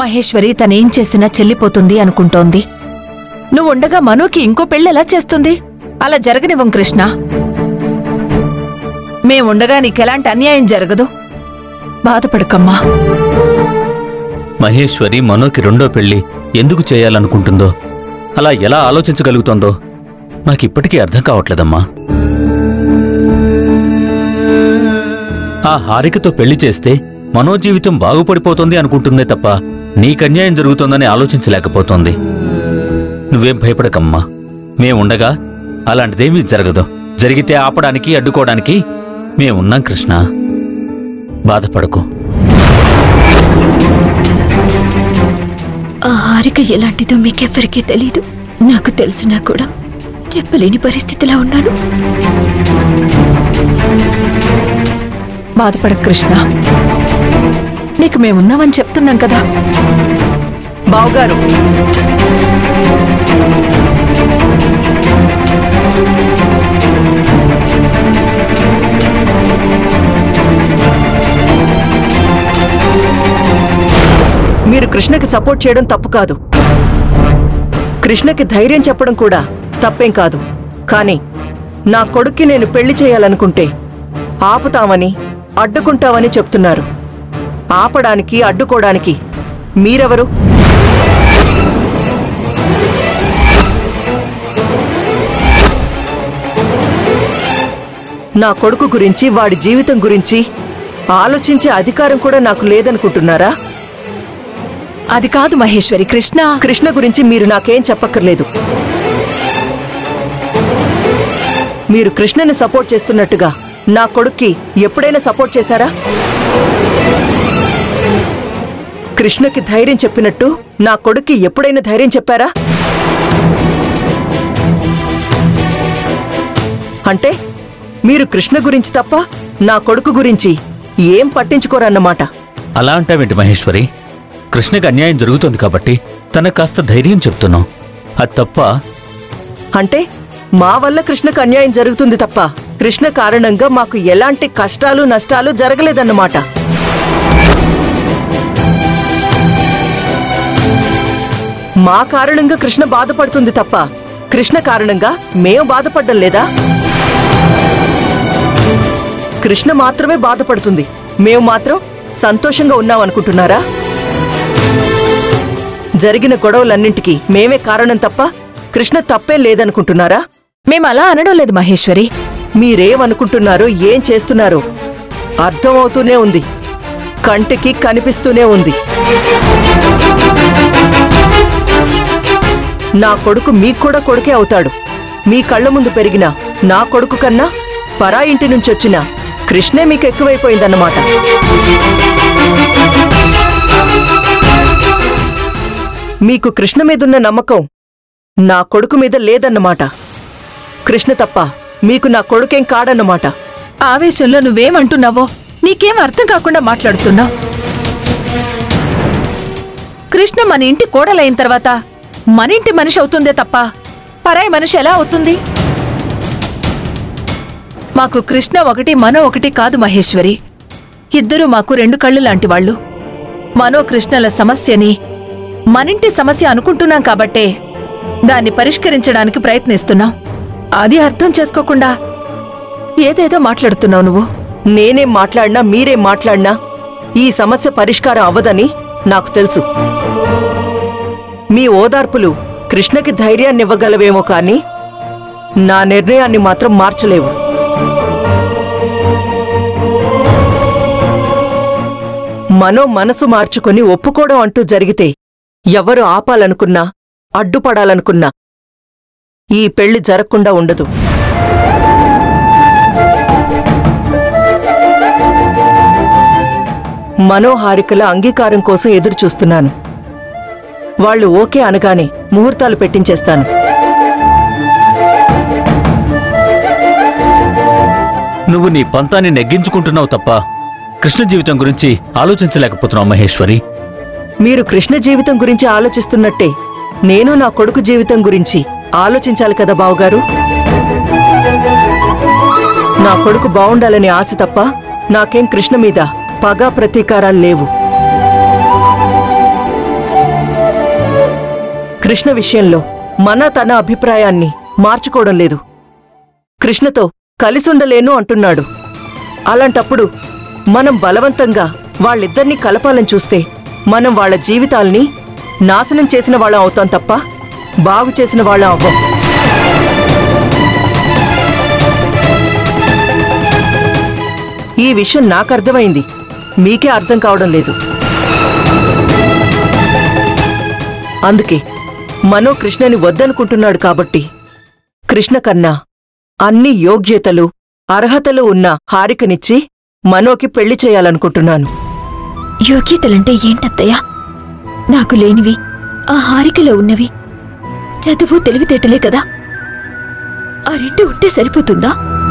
మహేశ్వరి తనేం చేసినా చెల్లిపోతుంది అనుకుంటోంది. నువ్వుండగా మనోకి ఇంకో పెళ్ళెలా చేస్తుంది? అలా జరగనివ్వం కృష్ణ. మేముండగా నీకెలాంటి అన్యాయం జరగదు. బాధపడకమ్మా. మహేశ్వరి మనోకి రెండో పెళ్లి ఎందుకు చేయాలనుకుంటుందో, అలా ఎలా ఆలోచించగలుగుతోందో నాకిప్పటికీ అర్థం కావట్లేదమ్మా. ఆ హారికతో పెళ్లి చేస్తే మనో జీవితం బాగుపడిపోతుంది అనుకుంటుందే తప్ప నీకన్యాయం జరుగుతోందని ఆలోచించలేకపోతోంది. నువ్వేం భయపడకమ్మా. మేముండగా అలాంటిదేమీ జరగదు. జరిగితే ఆపడానికి అడ్డుకోవడానికి మేమున్నాం కృష్ణ. బాధపడకు. ఆ హారిక ఎలాంటిదో మీకెవ్వరికీ తెలీదు. నాకు తెలిసినా కూడా చెప్పలేని పరిస్థితిలో ఉన్నాను. బాధపడ కృష్ణ. నీకు మేమున్నామని చెప్తున్నాం కదా. బావుగారు, మీరు కృష్ణకి సపోర్ట్ చేయడం తప్పు కాదు. కృష్ణకి ధైర్యం చెప్పడం కూడా తప్పేం కాదు. కానీ నా కొడుక్కి నేను పెళ్లి చేయాలనుకుంటే ఆపుతామని అడ్డుకుంటామని చెప్తున్నారు. ఆపడానికి అడ్డుకోవడానికి మీరెవరు? నా కొడుకు గురించి, వాడి జీవితం గురించి ఆలోచించే అధికారం కూడా నాకు లేదనుకుంటున్నారా? అది కాదు మహేశ్వరి. కృష్ణ గురించి మీరు నాకేం చెప్పక్కర్లేదు. మీరు కృష్ణని సపోర్ట్ చేస్తున్నట్టుగా నా కొడుక్కి ఎప్పుడైనా సపోర్ట్ చేశారా? కృష్ణకి ధైర్యం చెప్పినట్టు నా కొడుక్కి ఎప్పుడైనా ధైర్యం చెప్పారా? అంటే మీరు కృష్ణ గురించి తప్ప నా కొడుకు గురించి ఏం పట్టించుకోరన్నమాట. అలా అంటావేంటి మహేశ్వరి? కృష్ణకి అన్యాయం జరుగుతోంది కాబట్టి తనకు కాస్త ధైర్యం చెప్తున్నావు. అది తప్ప? అంటే మా వల్ల కృష్ణకు అన్యాయం జరుగుతుంది తప్ప కృష్ణ కారణంగా మాకు ఎలాంటి కష్టాలు నష్టాలు జరగలేదన్నమాట. మా కారణంగా కృష్ణ బాధపడుతుంది తప్ప కృష్ణ కారణంగా మేము బాధపడ్డం లేదా? కృష్ణ మాత్రమే బాధపడుతుంది, మేము మాత్రం సంతోషంగా ఉన్నామనుకుంటున్నారా? జరిగిన గొడవలన్నింటికీ మేమే కారణం తప్ప కృష్ణ తప్పేం లేదనుకుంటున్నారా? మేమలా అనడం లేదు మహేశ్వరి. మీరేమనుకుంటున్నారో, ఏం చేస్తున్నారో అర్థమవుతూనే ఉంది, కంటికి కనిపిస్తూనే ఉంది. నా కొడుకు మీకు కూడా కొడుకే అవుతాడు. మీ కళ్ళ ముందు పెరిగిన నా కొడుకు కన్నా పరా ఇంటి నుంచొచ్చిన కృష్ణే మీకు ఎక్కువైపోయిందన్నమాట. మీకు కృష్ణ మీదున్న నమ్మకం నా కొడుకు మీద లేదన్నమాట. కృష్ణ తప్ప మీకు నా కొడుకేం కాడన్నమాట. ఆవేశంలో నువ్వేమంటున్నావో నీకేం అర్థం కాకుండా మాట్లాడుతున్నావు. కృష్ణ మన ఇంటి కోడలైన తర్వాత మన ఇంటి మనిషి అవుతుందే తప్ప పరాయి మనిషి ఎలా అవుతుంది? మాకు కృష్ణ ఒకటి, మనో ఒకటి కాదు మహేశ్వరి. ఇద్దరూ మాకు రెండు కళ్ళు లాంటి వాళ్ళు. మనో కృష్ణల సమస్యని మనింటి సమస్య అనుకుంటున్నాం కాబట్టే దాన్ని పరిష్కరించడానికి ప్రయత్నిస్తున్నాం. అది అర్థం చేసుకోకుండా ఏదేదో మాట్లాడుతున్నావు నువ్వు. నేనేం మాట్లాడినా, మీరేం మాట్లాడినా ఈ సమస్య పరిష్కారం అవ్వదని నాకు తెలుసు. మీ ఓదార్పులు కృష్ణకి ధైర్యాన్నివ్వగలవేమో కానీ నా నిర్ణయాన్ని మాత్రం మార్చలేవు. మనో మనసు మార్చుకొని ఒప్పుకోవడం అంటూ జరిగితే ఎవరు ఆపాలనుకున్నా, అడ్డుపడాలనుకున్నా ఈ పెళ్లి జరగకుండా ఉండదు. మనోహారికల అంగీకారం కోసం ఎదురుచూస్తున్నాను. వాళ్ళు ఓకే అనగానే ముహూర్తాలు పెట్టించేస్తాను. నువ్వు నీ పంతాన్ని నెగ్గించుకుంటున్నావు తప్ప కృష్ణ జీవితం గురించి ఆలోచించలేకపోతున్నావు మహేశ్వరి. మీరు కృష్ణ జీవితం గురించి ఆలోచిస్తున్నట్టే నేను నా కొడుకు జీవితం గురించి ఆలోచించాలి కదా బావుగారు. నా కొడుకు బావుండాలనే ఆశ తప్ప నాకేం కృష్ణ మీద పగా ప్రతీకారాలు లేవు. కృష్ణ విషయంలో తన అభిప్రాయాన్ని మార్చుకోవడం లేదు. కృష్ణతో కలిసుండలేను అంటున్నాడు. అలాంటప్పుడు మనం బలవంతంగా వాళ్ళిద్దరినీ కలపాలని చూస్తే మనం వాళ్ళ జీవితాల్ని నాశనం చేసిన వాళ్ళం అవుతాం తప్ప బాగు చేసిన వాళ్ళం అవ్వం. ఈ విషయం నాకర్థమైంది, మీకే అర్థం కావడం లేదు. అందుకే మనో కృష్ణని వద్దనుకుంటున్నాడు కాబట్టి కృష్ణ కన్నా అన్ని యోగ్యతలు అర్హతలు ఉన్న హారికనిచ్చి మనోకి పెళ్లి చేయాలనుకుంటున్నాను. యోగ్యతలంటే ఏంటత్తయ్యా? నాకు లేనివి ఆ హారికలో ఉన్నవి చదువు తెలివితేటలే కదా. ఆ రెండు ఉంటే సరిపోతుందా?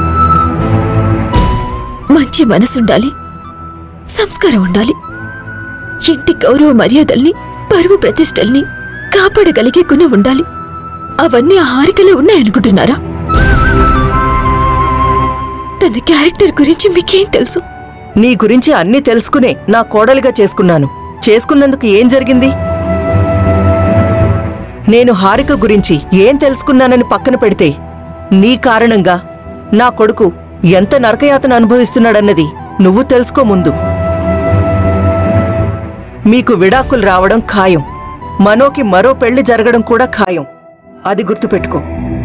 మంచి మనసుండాలి, సంస్కారం ఉండాలి, ఇంటి గౌరవ మర్యాదల్ని పరువు ప్రతిష్టల్ని కాపాడగలిగే గుణం ఉండాలి. అవన్నీ ఆ హారికలో ఉన్నాయనుకుంటున్నారా? తన క్యారెక్టర్ గురించి మీకేం తెలుసు? నీ గురించి అన్నీ తెలుసుకునే నా కోడలిగా చేసుకున్నందుకు ఏం జరిగింది? నేను హారిక గురించి ఏం తెలుసుకున్నానని పక్కన పెడితే నీ కారణంగా నా కొడుకు ఎంత నరకయాతన అనుభవిస్తున్నాడన్నది నువ్వు తెలుసుకో ముందు. మీకు విడాకులు రావడం ఖాయం, మనోకి మరో పెళ్లి జరగడం కూడా ఖాయం. అది గుర్తుపెట్టుకో.